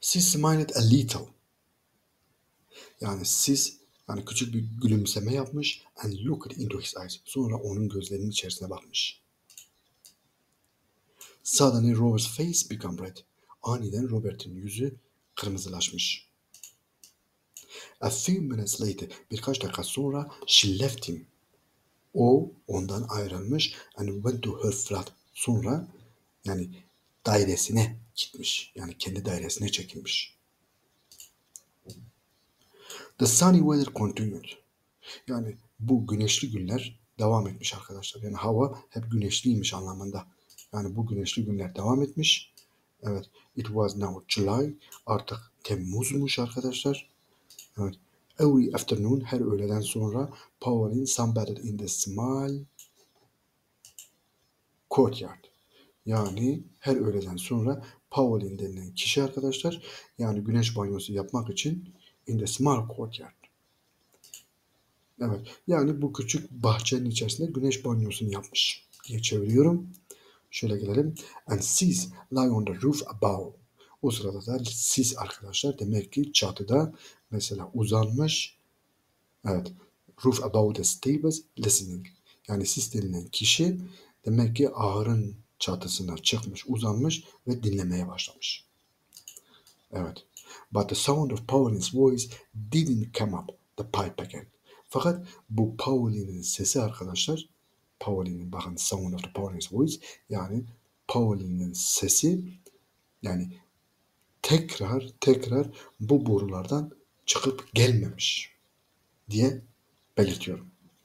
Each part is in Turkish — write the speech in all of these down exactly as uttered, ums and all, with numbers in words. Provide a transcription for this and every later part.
She smiled a little. Yani siz yani küçük bir gülümseme yapmış and looked into his eyes. Sonra onun gözlerinin içerisine bakmış. Suddenly Robert's face became red. Aniden Robert'in yüzü kırmızılaşmış. A few minutes later, birkaç dakika sonra she left him. O ondan ayrılmış and went to her flat. Sonra yani dairesine gitmiş. Yani kendi dairesine çekilmiş. The sunny weather continued. Yani bu güneşli günler devam etmiş arkadaşlar. Yani hava hep güneşliymiş anlamında. Yani bu güneşli günler devam etmiş. Evet. It was now July. Artık Temmuz'muş arkadaşlar. Evet. Every afternoon, her öğleden sonra Pauline sunbathed in the small courtyard. Yani her öğleden sonra Pauline denilen kişi arkadaşlar yani güneş banyosu yapmak için in the small courtyard. Evet. Yani bu küçük bahçenin içerisinde güneş banyosunu yapmış diye çeviriyorum. Şöyle gelelim. And sis lie on the roof above. O sırada da sis arkadaşlar demek ki çatıda mesela uzanmış. Evet. Roof above the stables listening. Yani sis denilen kişi demek ki ahırın çatısına çıkmış, uzanmış ve dinlemeye başlamış. Evet. But the sound of Pauline's voice didn't come up the pipe again. Fakat bu Pauline'in sesi arkadaşlar, Pauline'in bakın sound of the Pauline's voice yani Pauline'in sesi yani tekrar tekrar bu borulardan çıkıp gelmemiş diye belirtiyorum.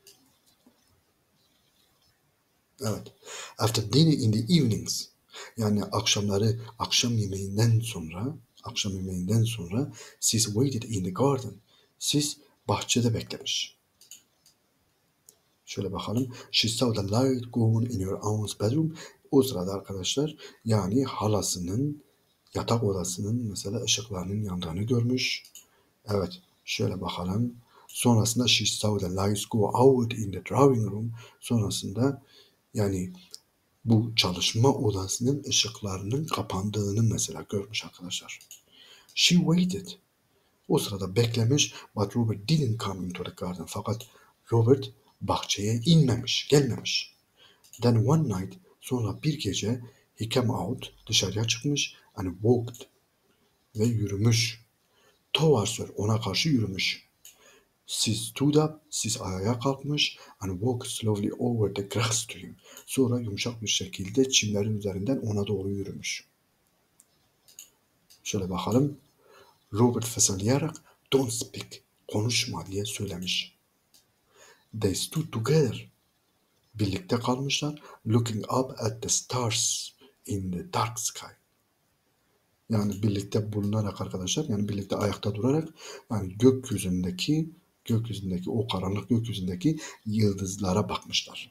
Evet. After dinner in the evenings yani akşamları akşam yemeğinden sonra akşam yemeğinden sonra sis waited in the garden. Sis bahçede beklemiş. Şöyle bakalım. She saw the light go on in her aunt's bedroom. O sırada arkadaşlar yani halasının yatak odasının mesela ışıklarının yandığını görmüş. Evet. Şöyle bakalım. Sonrasında she saw the lights go out in the drawing room. Sonrasında yani bu çalışma odasının ışıklarının kapandığını mesela görmüş arkadaşlar. She waited. O sırada beklemiş but Robert didn't come into the garden. Fakat Robert bahçeye inmemiş, gelmemiş. Then one night sonra bir gece he came out dışarıya çıkmış and walked ve yürümüş. Towards her ona karşı yürümüş. She stood up, siz ayağa kalkmış and walked slowly over the grass to him. Sonra yumuşak bir şekilde çimlerin üzerinden ona doğru yürümüş. Şöyle bakalım. Robert fısıldayarak don't speak, konuşma diye söylemiş. They stood together. Birlikte kalmışlar. Looking up at the stars in the dark sky. Yani birlikte bulunarak arkadaşlar, yani birlikte ayakta durarak yani gökyüzündeki gökyüzündeki o karanlık gökyüzündeki yıldızlara bakmışlar.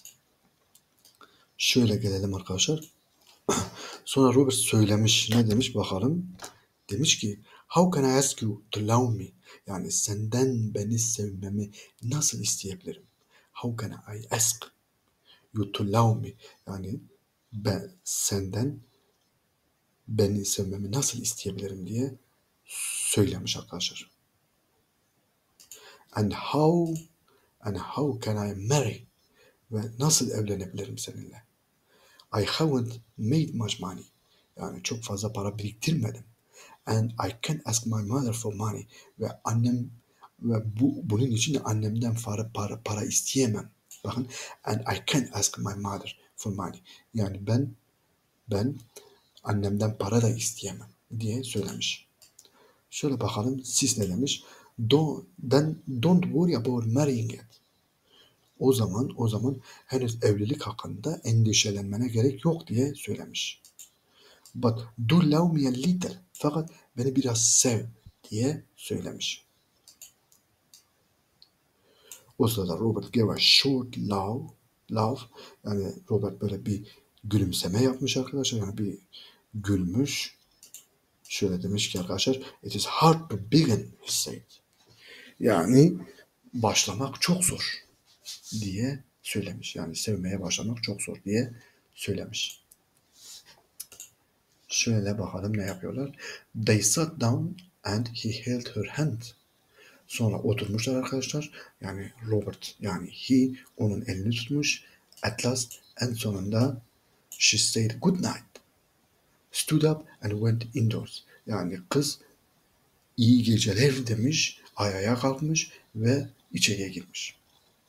Şöyle gelelim arkadaşlar. Sonra Robert söylemiş. Ne demiş bakalım. Demiş ki how can I ask you to love me? Yani senden beni sevmemi nasıl isteyebilirim? How can I ask you to love me? Yani ben senden beni sevmemi nasıl isteyebilirim diye söylemiş arkadaşlar. And how and how can I marry? Ve nasıl evlenebilirim seninle? I haven't made much money. Yani çok fazla para biriktirmedim. And I can't ask my mother for money. Ve annem ve bu bunun için de annemden para para para isteyemem. Bakın and I can't ask my mother for money. Yani ben ben annemden para da isteyemem diye söylemiş. Şöyle bakalım siz ne demiş? Don't, then don't worry about marrying yet. O zaman o zaman henüz evlilik hakkında endişelenmene gerek yok diye söylemiş. But do love me a little. Fakat beni biraz sev diye söylemiş. O sırada Robert gave a short love, love. Yani Robert böyle bir gülümseme yapmış arkadaşlar. Yani bir gülmüş. Şöyle demiş ki arkadaşlar, it is hard to begin, he said. Yani başlamak çok zor diye söylemiş. Yani sevmeye başlamak çok zor diye söylemiş. Şöyle bakalım ne yapıyorlar. They sat down and he held her hand. Sonra oturmuşlar arkadaşlar. Yani Robert yani he onun elini tutmuş. At last en sonunda she said good night. Stood up and went indoors. Yani kız iyi geceler demiş, ayağa kalkmış ve içeriye girmiş.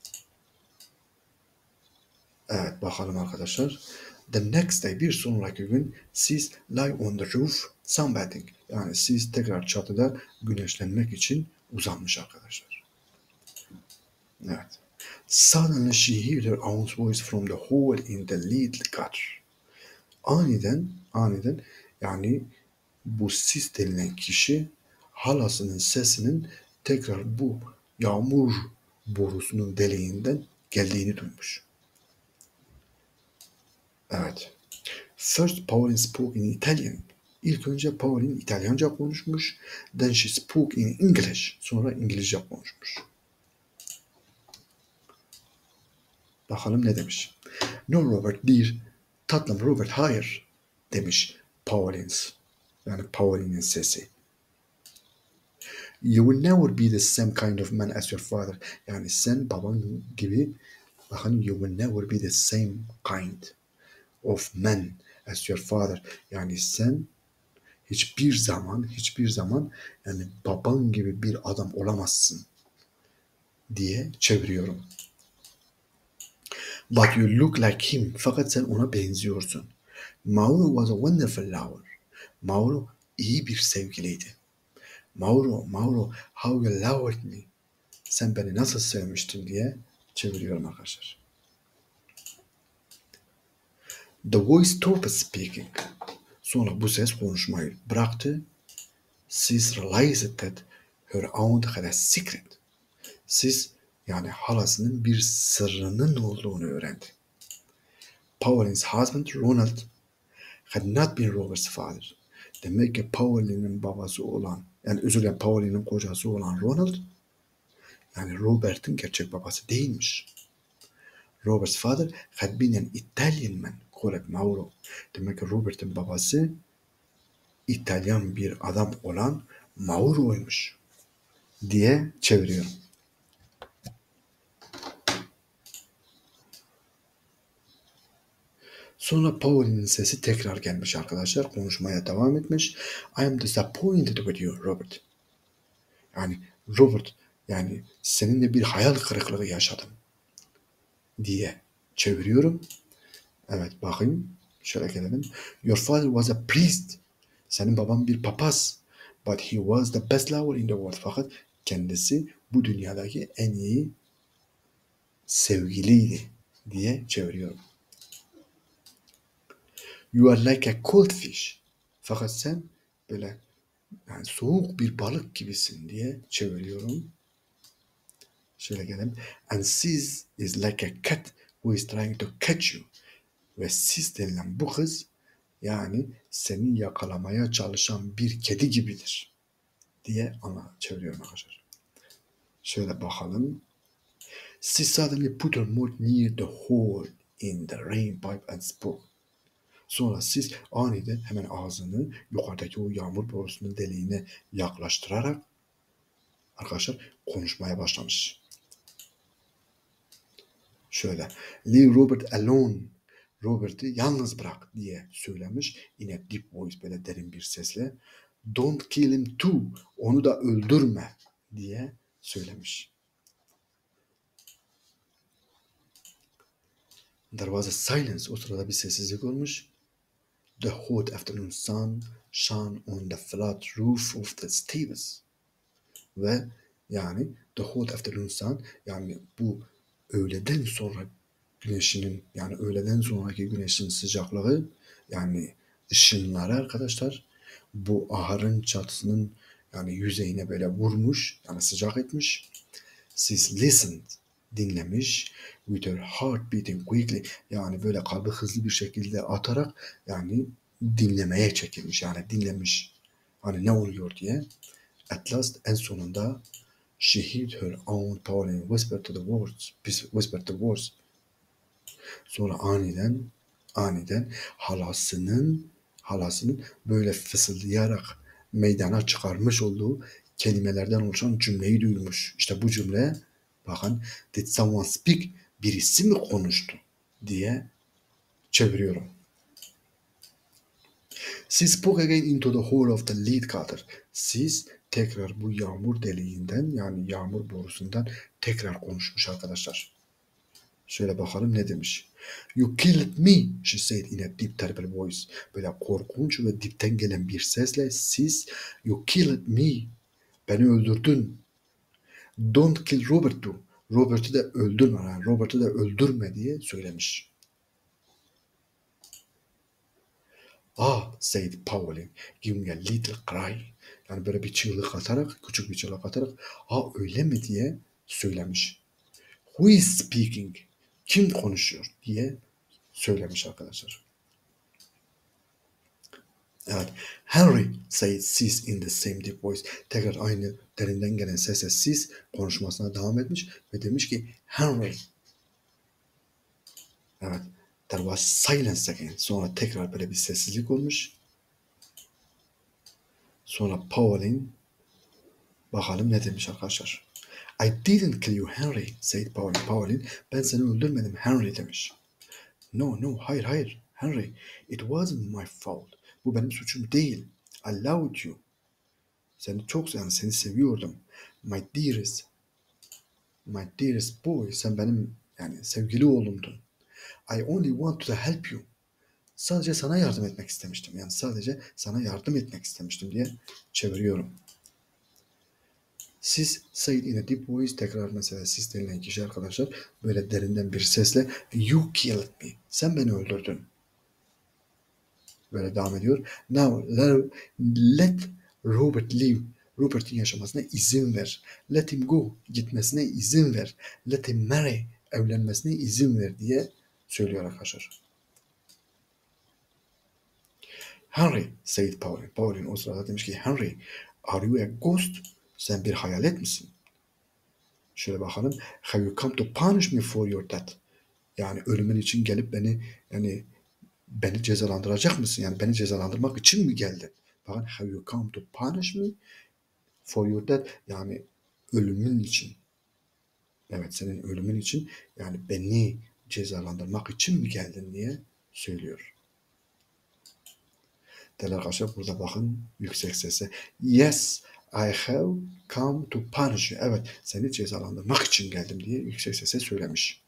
Evet bakalım arkadaşlar. The next day bir sonraki gün siz lie on the roof sunbathing. Yani siz tekrar çatıda güneşlenmek için uzanmış arkadaşlar. Evet. Suddenly she heard her own voice from the hole in the little gutter. Aniden, aniden yani bu sis denilen kişi halasının sesinin tekrar bu yağmur borusunun deliğinden geldiğini duymuş. Evet. First Pauline spoke in Italian. İlk önce Pauline İtalyanca konuşmuş. Then she spoke in English. Sonra İngilizce konuşmuş. Bakalım ne demiş. No Robert dear. Tatlım Robert hayır demiş Pauline's. Yani Pauline'in sesi. You will never be the same kind of man as your father. Yani sen baban gibi bakın you will never be the same kind of man as your father. Yani sen hiçbir zaman hiçbir zaman yani baban gibi bir adam olamazsın diye çeviriyorum. But you look like him. Fakat sen ona benziyorsun. Mauro was a wonderful lover. Mauro iyi bir sevgiliydi. Mauro, Mauro, how you loved me. Sen beni nasıl sevmiştin diye çeviriyorum arkadaşlar. The voice stopped speaking. Sonra bu ses konuşmayı bıraktı. Sis realized that her aunt had a secret. Sis yani halasının bir sırrının olduğunu öğrendi. Pauline's husband Ronald had not been Robert's father. Demek ki Pauline'in babası olan, yani özür dilerim Pauline'in kocası olan Ronald, yani Robert'in gerçek babası değilmiş. Robert's father had been an Italian man called Mauro. Demek ki Robert'in babası İtalyan bir adam olan Mauro'ymuş diye çeviriyorum. Sonra Pauline'in sesi tekrar gelmiş arkadaşlar. Konuşmaya devam etmiş. I am disappointed with you Robert. Yani Robert yani seninle bir hayal kırıklığı yaşadım diye çeviriyorum. Evet bakayım. Şöyle gelelim. Your father was a priest. Senin baban bir papaz. But he was the best lover in the world. Fakat kendisi bu dünyadaki en iyi sevgiliydi diye çeviriyorum. You are like a cold fish. Fakat sen böyle yani soğuk bir balık gibisin diye çeviriyorum. Şöyle gelelim. And sis is like a cat who is trying to catch you. Ve sis denilen bu kız yani seni yakalamaya çalışan bir kedi gibidir diye ana çeviriyorum arkadaşlar. Şöyle bakalım. She suddenly put her mouth near the hole in the rain pipe and spoke. Sonra siz aniden hemen ağzını yukarıdaki o yağmur borusunun deliğine yaklaştırarak arkadaşlar konuşmaya başlamış. Şöyle. Leave Robert alone. Robert'i yalnız bırak diye söylemiş. Yine deep voice böyle derin bir sesle. Don't kill him too. Onu da öldürme diye söylemiş. There was a silence. O sırada bir sessizlik olmuş. The hot afternoon sun shone on the flat roof of the stables. Ve yani the hot afternoon sun yani bu öğleden sonra güneşinin yani öğleden sonraki güneşin sıcaklığı yani ışınları arkadaşlar bu ahırın çatısının yani yüzeyine böyle vurmuş yani sıcak etmiş. Siz listened dinlemiş with her heart beating quickly yani böyle kalbi hızlı bir şekilde atarak yani dinlemeye çekilmiş yani dinlemiş hani ne oluyor diye. At last en sonunda she heard her own Pauline whisper to the words whisper the words. Sonra aniden aniden halasının halasının böyle fısıldayarak meydana çıkarmış olduğu kelimelerden oluşan cümleyi duymuş. İşte bu cümle bakın did someone speak, birisi mi konuştu diye çeviriyorum. She spoke again into the hole of the lead cutter. Siz tekrar bu yağmur deliğinden yani yağmur borusundan tekrar konuşmuş arkadaşlar. Şöyle bakalım ne demiş. You killed me, she said in a deep terrible voice. Böyle korkunç ve dipten gelen bir sesle siz you killed me, beni öldürdün. Don't kill Robert'u. Robert'u da öldürme. Yani Robert'u da öldürme diye söylemiş. Ah, said Pauline, giving a little cry. Yani böyle bir çığlık atarak, küçük bir çığlık atarak, ah öyle mi diye söylemiş. Who is speaking? Kim konuşuyor diye söylemiş arkadaşlar. Evet. Henry said sis in the same deep voice. Tekrar aynı derinden gelen sesle sis konuşmasına devam etmiş ve demiş ki Henry. Evet. There was silence again. Sonra tekrar böyle bir sessizlik olmuş. Sonra Pauline bakalım ne demiş arkadaşlar. I didn't kill you Henry, said Pauline. Pauline ben seni öldürmedim Henry demiş. No, no, hayır, hayır. Henry, it wasn't my fault. Bu benim suçum değil. I loved you. Seni çok yani seni seviyordum. My dearest, my dearest boy. Sen benim yani sevgili oğlumdun. I only wanted to help you. Sadece sana yardım etmek istemiştim. Yani sadece sana yardım etmek istemiştim diye çeviriyorum. Siz said in a deep voice tekrar mesela siz denilen kişi arkadaşlar böyle derinden bir sesle you killed me. Sen beni öldürdün. Böyle devam ediyor. Now let Robert live. Robert'in yaşamasına izin ver. Let him go. Gitmesine izin ver. Let him marry. Evlenmesine izin ver diye söylüyor arkadaşlar. Henry said Pauline. Pauline o sırada demiş ki Henry, are you a ghost? Sen bir hayalet misin? Şöyle bakalım. Have you come to punish me for your death? Yani ölümün için gelip beni yani beni cezalandıracak mısın? Yani beni cezalandırmak için mi geldin? Bakın have you come to punish me for your death? Yani ölümün için. Evet senin ölümün için yani beni cezalandırmak için mi geldin diye söylüyor. Değerli arkadaşlar burada bakın yüksek sesle. Yes, I have come to punish you. Evet seni cezalandırmak için geldim diye yüksek sesle söylemiş.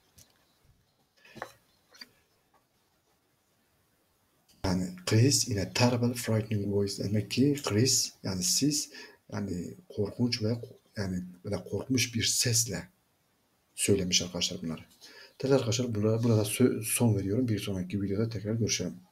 Yani Chris in a terrible frightening voice demek ki Chris yani siz yani korkunç ve yani böyle korkmuş bir sesle söylemiş arkadaşlar bunları. Değerli arkadaşlar burada, burada son veriyorum. Bir sonraki videoda tekrar görüşelim.